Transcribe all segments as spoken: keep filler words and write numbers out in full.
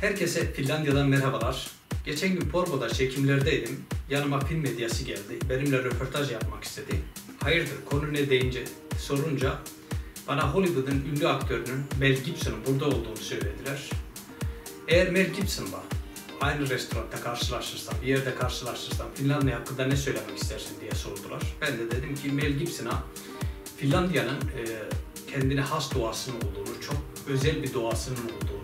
Herkese Finlandiya'dan merhabalar. Geçen gün Porvo'da çekimlerdeydim. Yanıma film medyası geldi. Benimle röportaj yapmak istedi. Hayırdır, konu ne deyince sorunca bana Hollywood'un ünlü aktörünün Mel Gibson'un burada olduğunu söylediler. Eğer Mel Gibson'la aynı restoranda karşılaşırsam, bir yerde karşılaşırsam Finlandiya hakkında ne söylemek istersin diye sordular. Ben de dedim ki Mel Gibson'a Finlandiya'nın e, kendine has doğasının olduğunu, çok özel bir doğasının olduğunu,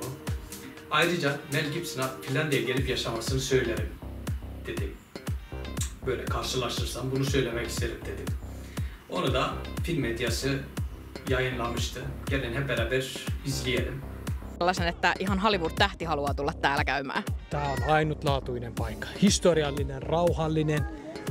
ayrıca Mel Gibson'a Finlandiya'ya gelip yaşamasını söylerim dedim. Böyle karşılaşırsam bunu söylemek isterim dedim. Onu da film medyası yayınlamıştı. Gelin hep beraber izleyelim. Sellaisen, että ihan Hollywood-tähti haluaa tulla täällä käymään. Tämä on ainutlaatuinen paikka. Historiallinen, rauhallinen,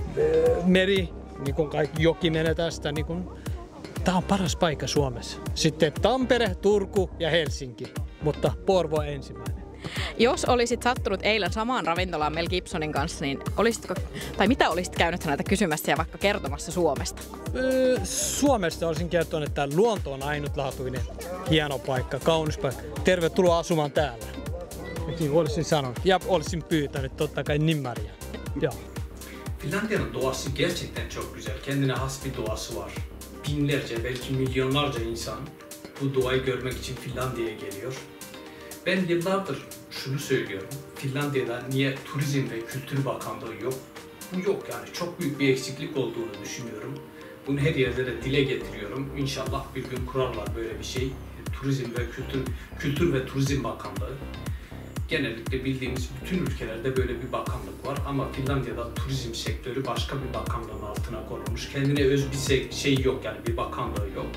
meri, niin kuin kaikki joki menee tästä. Niin kuin, tämä on paras paikka Suomessa. Sitten Tampere, Turku ja Helsinki, mutta Porvoo ensimmäinen. Jos olisit sattunut eilen samaan ravintolaan Mel Gibsonin kanssa, niin olisitko, tai mitä olisit käynyt häneltä kysymässä ja vaikka kertomassa Suomesta? Öö, Suomesta olisin kertonut, että luonto on ainutlaatuinen, hieno paikka, kaunis paikka. Tervetuloa asumaan täällä. Niin olisin sanonut. Ja olisin pyytänyt totta kai nimmaria. Joo. Finlandiya'nın doğası gerçekten çok güzel. Kendine has bir doğası var. Binlerce, belki milyonlarca insan bu doğayı görmek için Finlandiya'ya geliyor. Ben yıllardır şunu söylüyorum. Finlandiya'da niye Turizm ve Kültür Bakanlığı yok? Bu yok yani. Çok büyük bir eksiklik olduğunu düşünüyorum. Bunu her yerde de dile getiriyorum. İnşallah bir gün kurarlar böyle bir şey. Turizm ve Kültür, Kültür ve Turizm Bakanlığı. Genellikle bildiğimiz bütün ülkelerde böyle bir bakanlık var ama Finlandiya'da turizm sektörü başka bir bakanlığın altına konulmuş. Kendine öz bir şey yok yani, bir bakanlığı yok.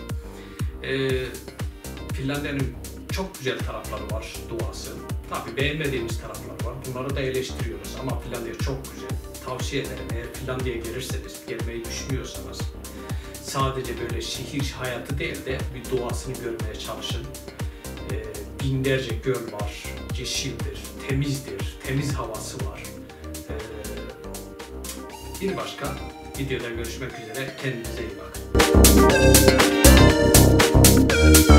Ee, Finlandiya'nın çok güzel tarafları var, doğası. Tabii beğenmediğimiz taraflar var. Bunları da eleştiriyoruz ama Finlandiya çok güzel. Tavsiye ederim, eğer Finlandiya'ya gelirseniz, gelmeyi düşünüyorsanız sadece böyle şehir hayatı değil de bir doğasını görmeye çalışın. Ee, binlerce göl var, yeşildir, temizdir, temiz havası var. Ee, bir başka videoda görüşmek üzere, kendinize iyi bakın.